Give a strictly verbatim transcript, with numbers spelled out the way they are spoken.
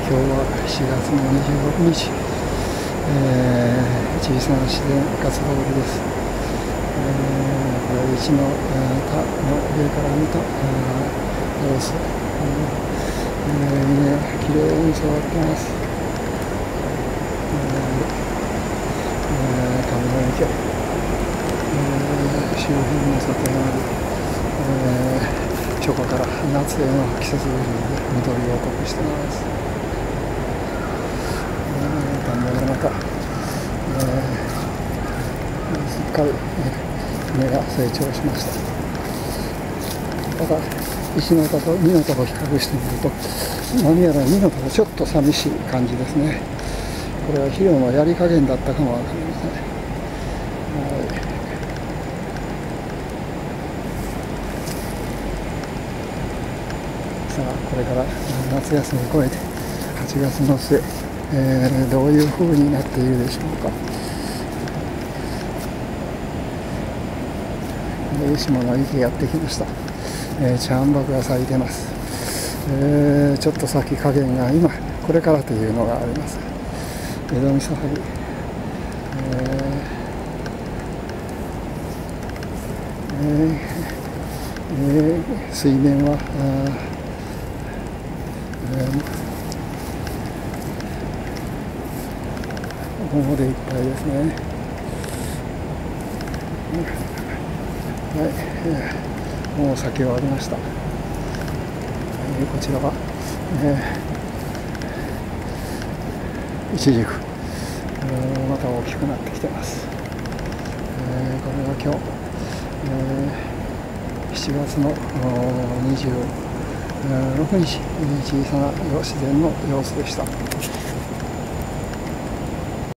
今日はしがつのにじゅうろくにち、えー、小さな自然活動日です。えー、これは一の田の上から見た様子、えー、みんなきれいに育っています。神の池、えー、周辺の里山で、えー初夏から夏への季節風で緑を濃くしています。田んぼの中、えー、すっかり芽が成長しました。ただ石の田と実の田と比較してみると、何やら実の田がちょっと寂しい感じですね。これは肥料のやり加減だったかもわかりません。はい、さあこれから夏休みを越えてはちがつの末、えー、どういう風になっているでしょうか。下の池やってきました。えー、茶碗爆が咲いてます。えー、ちょっと咲き加減が今これからというのがあります。江戸みそはぎ、えーえー、水面は桃でいっぱいですね。はい、もう咲き終わりました。えー、こちらは、えー、イチジク、えー、また大きくなってきてます。えー、これは今日、えー、しちがつのにじゅうろくにち、小さな自然の様子でした。